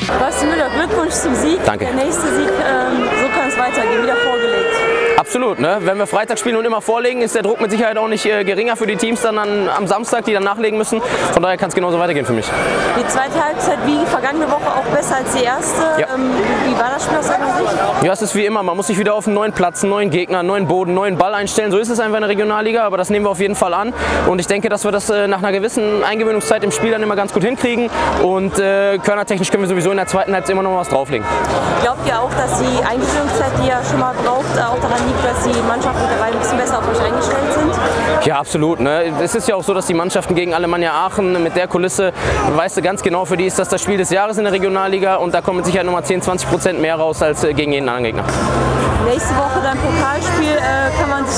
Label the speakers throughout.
Speaker 1: Basti Müller, Glückwunsch zum Sieg.
Speaker 2: Danke.
Speaker 1: Der nächste Sieg, so kann es weitergehen, wieder vorgelegt.
Speaker 2: Absolut, ne? Wenn wir Freitag spielen und immer vorlegen, ist der Druck mit Sicherheit auch nicht geringer für die Teams dann am Samstag, die dann nachlegen müssen. Von daher kann es genauso weitergehen für mich.
Speaker 1: Die zweite Halbzeit wie vergangene Woche auch besser als die erste.
Speaker 2: Ja.
Speaker 1: Wie war das Spiel aus deiner Sicht?
Speaker 2: Ja, es ist wie immer, man muss sich wieder auf einen neuen Platz, einen neuen Gegner, einen neuen Boden, einen neuen Ball einstellen. So ist es einfach in der Regionalliga, aber das nehmen wir auf jeden Fall an. Und ich denke, dass wir das nach einer gewissen Eingewöhnungszeit im Spiel dann immer ganz gut hinkriegen. Und körnertechnisch können wir sowieso in der zweiten Halbzeit immer noch was drauflegen.
Speaker 1: Glaubt ihr auch, dass die Eingewöhnungszeit, die ihr schon mal braucht, auch daran liegt, dass die Mannschaften mittlerweile ein bisschen besser auf euch eingestellt sind?
Speaker 2: Ja, absolut. Ne? Es ist ja auch so, dass die Mannschaften gegen Alemannia Aachen mit der Kulisse, weißt du ganz genau, für die ist das Spiel des Jahres in der Regionalliga und da kommen mit Sicherheit nochmal 10-20% mehr raus als gegen jeden anderen Gegner.
Speaker 1: Nächste Woche dann Pokalspiel, kann man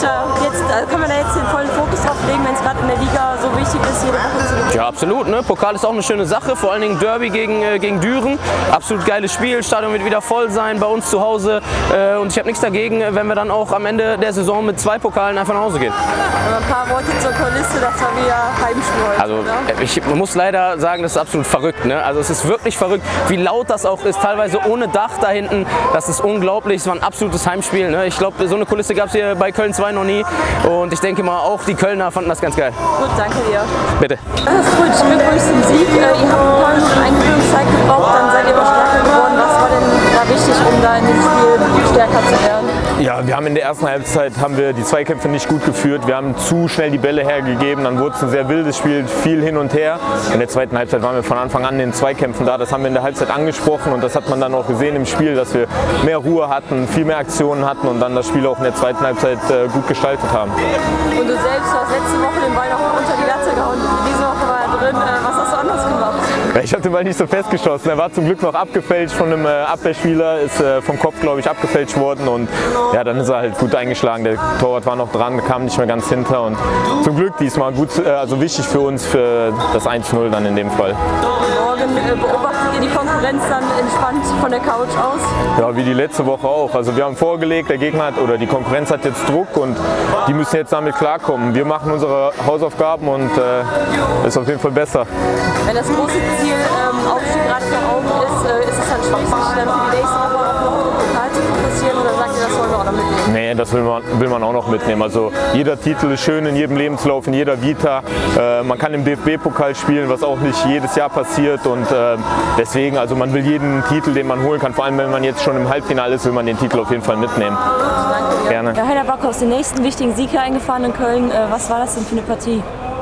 Speaker 1: da jetzt den vollen Fokus drauf legen, wenn es gerade in der Liga so wichtig ist, jede Woche zu gewinnen?
Speaker 2: Ja, absolut. Ne? Pokal ist auch eine schöne Sache, vor allen Dingen Derby gegen Düren. Absolut geiles Spiel, Stadion wird wieder voll sein bei uns zu Hause und ich habe nichts dagegen, wenn wir dann auch am Ende der Saison mit 2 Pokalen einfach nach Hause gehen.
Speaker 1: Aber ein paar Worte zur Kulisse, das war wieder Heimspiel heute,
Speaker 2: also
Speaker 1: oder?
Speaker 2: ich muss leider sagen, das ist absolut verrückt. Ne? Also es ist wirklich verrückt, wie laut das auch ist, teilweise ohne Dach da hinten. Das ist unglaublich, es war ein absolutes Heimspiel. Ne? Ich glaube, so eine Kulisse gab es hier bei Köln 2 noch nie und ich denke mal, auch die Kölner fanden das ganz geil.
Speaker 1: Gut, danke dir.
Speaker 2: Bitte.
Speaker 1: Das ist gut, Glückwunsch zum Sieg. Ihr habt ein paar Minuten Eingewöhnungszeit gebraucht, dann seid ihr aber stärker geworden. Was war denn da wichtig, um da in dem Spiel stärker zu werden?
Speaker 3: Ja, wir haben in der ersten Halbzeit die Zweikämpfe nicht gut geführt. Wir haben zu schnell die Bälle hergegeben, dann wurde es ein sehr wildes Spiel, viel hin und her. In der zweiten Halbzeit waren wir von Anfang an in den Zweikämpfen da. Das haben wir in der Halbzeit angesprochen und das hat man dann auch gesehen im Spiel, dass wir mehr Ruhe hatten, viel mehr Aktionen hatten und dann das Spiel auch in der zweiten Halbzeit gut gestaltet haben.
Speaker 1: Und du selbst hast letzte Woche den Ball noch unter die Latte gehauen. Diese Woche war er drin. Was hast du anders gemacht?
Speaker 3: Ich habe den Ball nicht so festgeschossen. Er war zum Glück noch abgefälscht von einem Abwehrspieler, ist vom Kopf, glaube ich, abgefälscht worden und ja, dann ist er halt gut eingeschlagen. Der Torwart war noch dran, kam nicht mehr ganz hinter und zum Glück diesmal gut, also wichtig für uns für das 1:0 dann in dem Fall.
Speaker 1: Morgen beobachtet ihr die Konkurrenz dann entspannt von der Couch aus?
Speaker 3: Ja, wie die letzte Woche auch. Also wir haben vorgelegt, der Gegner hat oder die Konkurrenz hat jetzt Druck und die müssen jetzt damit klarkommen. Wir machen unsere Hausaufgaben und ist auf jeden Fall besser.
Speaker 1: Wenn das große Ziel Aufstieg gerade vor Augen ist es dann schwierig, sich dann für die nächste Woche auch noch auf den Pokal zu fokussieren oder sagt ihr, das wollen wir auch noch mitnehmen?
Speaker 3: Nee, das will man auch noch mitnehmen. Also jeder Titel ist schön in jedem Lebenslauf, in jeder Vita. Man kann im DFB-Pokal spielen, was auch nicht jedes Jahr passiert und deswegen, also man will jeden Titel, den man holen kann, vor allem wenn man jetzt schon im Halbfinale ist, will man den Titel auf jeden Fall mitnehmen.
Speaker 1: Danke dir.
Speaker 3: Gerne.
Speaker 1: Ja, Heiner Backhaus, den nächsten wichtigen Sieg hier eingefahren in Köln. Was war das denn für eine Partie?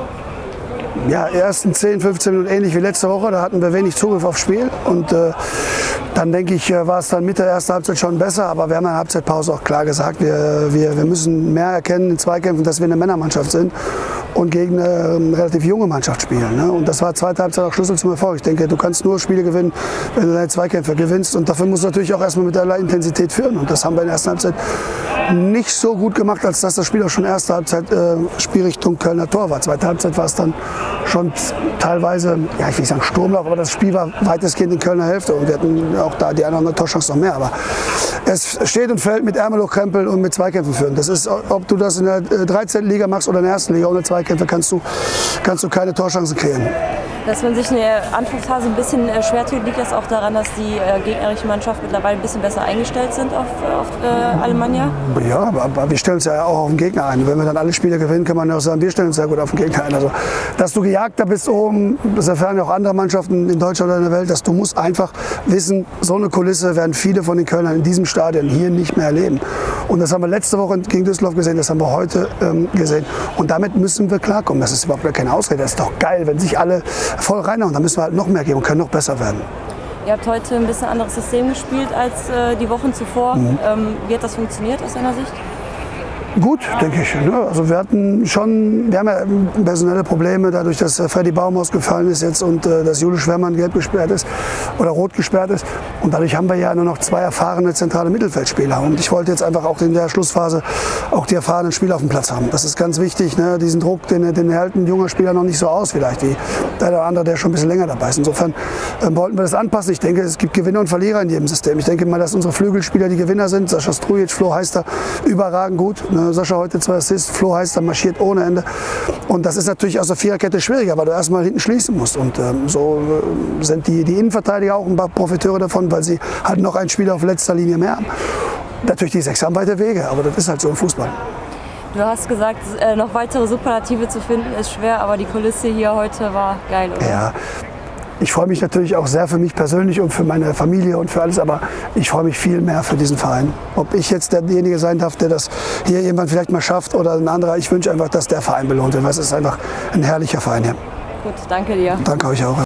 Speaker 4: Ja, ersten 10, 15 Minuten ähnlich wie letzte Woche, da hatten wir wenig Zugriff aufs Spiel und dann denke ich, war es dann mit der ersten Halbzeit schon besser, aber wir haben in der Halbzeitpause auch klar gesagt, wir müssen mehr erkennen in Zweikämpfen, dass wir eine Männermannschaft sind und gegen eine relativ junge Mannschaft spielen. Ne? Und das war zweite Halbzeit auch Schlüssel zum Erfolg. Ich denke, du kannst nur Spiele gewinnen, wenn du deine Zweikämpfe gewinnst und dafür musst du natürlich auch erstmal mit der Intensität führen und das haben wir in der ersten Halbzeit nicht so gut gemacht, als dass das Spiel auch schon erste Halbzeit Spielrichtung Kölner Tor war. Zweite Halbzeit war es dann schon teilweise, ja, ich will nicht sagen Sturmlauf, aber das Spiel war weitestgehend in Kölner Hälfte und wir hatten auch da die eine oder andere Torchance noch mehr. Aber es steht und fällt mit Ermelo, Krempel und mit Zweikämpfen führen. Das ist, ob du das in der 13. Liga machst oder in der ersten Liga ohne Zweikämpfe, kannst du keine Torchancen kreieren.
Speaker 1: Dass man sich in der Anfangsphase ein bisschen schwer tut, liegt das auch daran, dass die gegnerische Mannschaft mittlerweile ein bisschen besser eingestellt sind auf Alemannia?
Speaker 4: Ja, aber wir stellen uns ja auch auf den Gegner ein. Wenn wir dann alle Spiele gewinnen, kann man ja auch sagen, wir stellen uns sehr gut auf den Gegner ein. Also, dass du gejagter bist oben, das erfahren ja auch andere Mannschaften in Deutschland oder in der Welt, dass du musst einfach wissen, so eine Kulisse werden viele von den Kölnern in diesem Stadion hier nicht mehr erleben. Und das haben wir letzte Woche gegen Düsseldorf gesehen, das haben wir heute gesehen. Und damit müssen wir klarkommen. Das ist überhaupt keine Ausrede. Das ist doch geil, wenn sich alle voll reinhauen. Da müssen wir halt noch mehr geben und können noch besser werden.
Speaker 1: Ihr habt heute ein bisschen anderes System gespielt als die Wochen zuvor. Wie hat das funktioniert aus deiner Sicht?
Speaker 4: Gut, denke ich. Also wir haben ja personelle Probleme, dadurch, dass Freddy Baum ausgefallen ist jetzt und dass Jule Schwermann gelb gesperrt ist oder rot gesperrt ist. Und dadurch haben wir ja nur noch 2 erfahrene zentrale Mittelfeldspieler. Und ich wollte jetzt einfach auch in der Schlussphase auch die erfahrenen Spieler auf dem Platz haben. Das ist ganz wichtig. Ne? Diesen Druck, den hält ein junger Spieler noch nicht so aus vielleicht wie der oder andere, der schon ein bisschen länger dabei ist. Insofern wollten wir das anpassen. Ich denke, es gibt Gewinner und Verlierer in jedem System. Ich denke mal, dass unsere Flügelspieler die Gewinner sind. Sascha Strujic, Flo Heister, überragend gut. Ne? Sascha heute 2 Assists, Flo heißt, dann marschiert ohne Ende. Und das ist natürlich aus der Viererkette schwieriger, weil du erstmal hinten schließen musst. Und so sind die Innenverteidiger auch ein paar Profiteure davon, weil sie halt noch einen Spieler auf letzter Linie mehr haben. Natürlich die 6 haben weite Wege, aber das ist halt so im Fußball.
Speaker 1: Du hast gesagt, noch weitere Superlative zu finden ist schwer, aber die Kulisse hier heute war geil, oder?
Speaker 4: Ja, ich freue mich natürlich auch sehr für mich persönlich und für meine Familie und für alles, aber ich freue mich viel mehr für diesen Verein. Ob ich jetzt derjenige sein darf, der das hier jemand vielleicht mal schafft oder ein anderer, ich wünsche einfach, dass der Verein belohnt wird, weil es ist einfach ein herrlicher Verein hier.
Speaker 1: Gut, danke dir.
Speaker 4: Danke euch auch.